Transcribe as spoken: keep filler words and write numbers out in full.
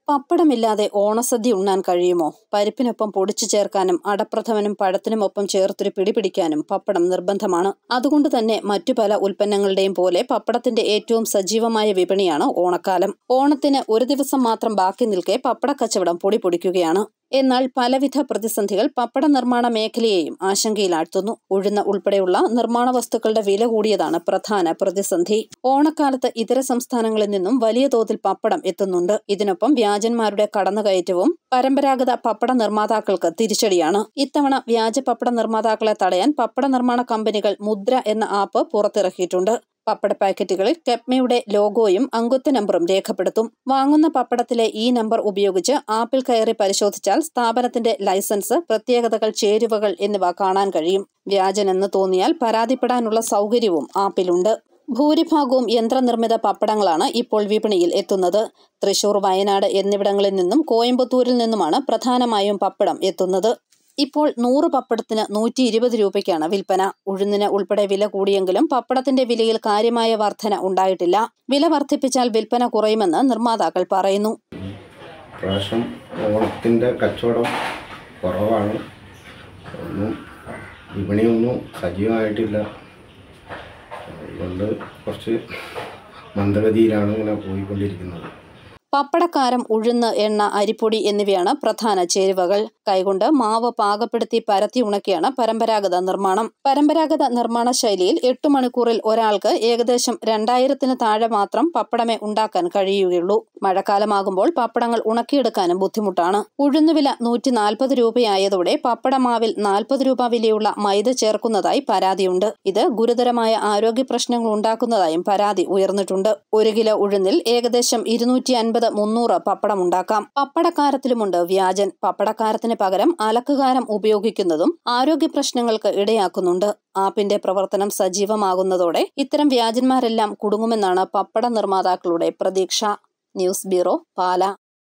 പപ്പടമില്ലാതെ ഓണസദ്യ ഉണ്ണാൻ കഴിയുമോ? പരിപ്പിനൊപ്പം പൊടിച്ചു ചേർക്കാനും അടപ്രഥമനും പഴത്തിനുമൊപ്പം ചേർത്തൊരു പിടി പിടിക്കാനും പപ്പടം നിർബന്ധമാണ്. അതുകൊണ്ട് തന്നെ മറ്റു പല ഉൽപ്പന്നങ്ങളുടെയും പോലെ പപ്പടത്തിന്റെ ഏറ്റവും സജീവമായ വിപണിയാണ് ഓണക്കാലം. ഓണത്തിന് ഒരു ദിവസം മാത്രം ബാക്കി നിൽക്കെ പപ്പടക്കച്ചവടം പൊടി പൊടിക്കുകയാണ്. എന്നാൽ പലവിധ പ്രതിസന്ധികൾ പപ്പട നിർമ്മാണ മേഖലയെയും ആശങ്കയിലാഴ്ത്തുന്നു. ഉഴുന്ന് ഉൾപ്പെടെയുള്ള നിർമ്മാണ വസ്തുക്കളുടെ വില കൂടിയതാണ് പ്രധാന പ്രതിസന്ധി. ഓണക്കാലത്ത് ഇതര സംസ്ഥാനങ്ങളിൽ നിന്നും വലിയ തോതിൽ പപ്പടം എത്തുന്നുണ്ട്. ഇതിനൊപ്പം വ്യാജന്മാരുടെ കടന്നുകയറ്റവും പരമ്പരാഗത പപ്പട നിർമ്മാതാക്കൾക്ക് തിരിച്ചടിയാണ്. ഇത്തവണ വ്യാജ പപ്പട നിർമ്മാതാക്കളെ തടയാൻ പപ്പട നിർമ്മാണ കമ്പനികൾ മുദ്ര എന്ന ആപ്പ് പുറത്തിറക്കിയിട്ടുണ്ട്. പപ്പട പാക്കറ്റുകളിൽ കെപ്മയുടെ ലോഗോയും അംഗത്വ നമ്പറും രേഖപ്പെടുത്തും. വാങ്ങുന്ന പപ്പടത്തിലെ ഈ നമ്പർ ഉപയോഗിച്ച് ആപ്പിൽ കയറി പരിശോധിച്ചാൽ സ്ഥാപനത്തിന്റെ ലൈസൻസ്, പ്രത്യേകതകൾ, ചേരുവകൾ എന്നിവ കാണാൻ കഴിയും. വ്യാജനെന്ന് തോന്നിയാൽ പരാതിപ്പെടാനുള്ള സൗകര്യവും ആപ്പിലുണ്ട്. ഭൂരിഭാഗവും യന്ത്രനിർമ്മിത പപ്പടങ്ങളാണ് ഇപ്പോൾ വിപണിയിൽ എത്തുന്നത്. തൃശൂർ, വയനാട് എന്നിവിടങ്ങളിൽ നിന്നും കോയമ്പത്തൂരിൽ നിന്നുമാണ് പ്രധാനമായും പപ്പടം എത്തുന്നത്. ഇപ്പോൾ നൂറ് പപ്പടത്തിന് നൂറ്റി ഇരുപത് രൂപയ്ക്കാണ് വിൽപ്പന. ഉഴുന്നിന് ഉൾപ്പെടെ വില കൂടിയെങ്കിലും പപ്പടത്തിന്റെ വിലയിൽ കാര്യമായ വർധന ഉണ്ടായിട്ടില്ല. വില വർദ്ധിപ്പിച്ചാൽ വിൽപ്പന കുറയുമെന്ന് നിർമ്മാതാക്കൾ പറയുന്നു. പ്രാവശ്യം ഓണത്തിന്റെ കച്ചവടം കുറവാണ്. ഒന്നും വിപണിയൊന്നും സജീവമായിട്ടില്ല. അതുകൊണ്ട് കുറച്ച് മന്ദഗതിയിലാണ് ഇങ്ങനെ പോയിക്കൊണ്ടിരിക്കുന്നത്. പപ്പടക്കാരം, ഉഴുന്ന്, എണ്ണ, അരിപ്പൊടി എന്നിവയാണ് പ്രധാന ചേരുവകൾ. കൈകൊണ്ട് മാവ് പാകപ്പെടുത്തി പരത്തി ഉണക്കിയാണ് പരമ്പരാഗത നിർമ്മാണം. പരമ്പരാഗത നിർമ്മാണ ശൈലിയിൽ എട്ടു മണിക്കൂറിൽ ഒരാൾക്ക് ഏകദേശം രണ്ടായിരത്തിന് താഴെ മാത്രം പപ്പടമേ ഉണ്ടാക്കാൻ കഴിയുകയുള്ളൂ. മഴക്കാലമാകുമ്പോൾ പപ്പടങ്ങൾ ഉണക്കിയെടുക്കാനും ബുദ്ധിമുട്ടാണ്. ഉഴുന്നുവില നൂറ്റി നാൽപ്പത് രൂപയായതോടെ പപ്പടമാവിൽ നാൽപ്പത് രൂപ വിലയുള്ള മൈദ ചേർക്കുന്നതായി പരാതിയുണ്ട്. ഇത് ഗുരുതരമായ ആരോഗ്യ പ്രശ്നങ്ങൾ ഉണ്ടാക്കുന്നതായും പരാതി ഉയർന്നിട്ടുണ്ട്. ഒരു കിലോ ഉഴുന്നിൽ ഏകദേശം ഇരുന്നൂറ്റി അൻപത് മുന്നൂറ് പപ്പടം ഉണ്ടാക്കാം. പപ്പടക്കാരത്തിലുമുണ്ട് വ്യാജൻ. പപ്പടക്കാരത്തിന് പകരം അലക്കുകാരം ഉപയോഗിക്കുന്നതും ആരോഗ്യ പ്രശ്നങ്ങൾക്ക് ഇടയാക്കുന്നുണ്ട്. ആപ്പിന്റെ പ്രവർത്തനം സജീവമാകുന്നതോടെ ഇത്തരം വ്യാജന്മാരെല്ലാം കുടുങ്ങുമെന്നാണ് പപ്പട നിർമ്മാതാക്കളുടെ പ്രതീക്ഷ. News bureau, Pala.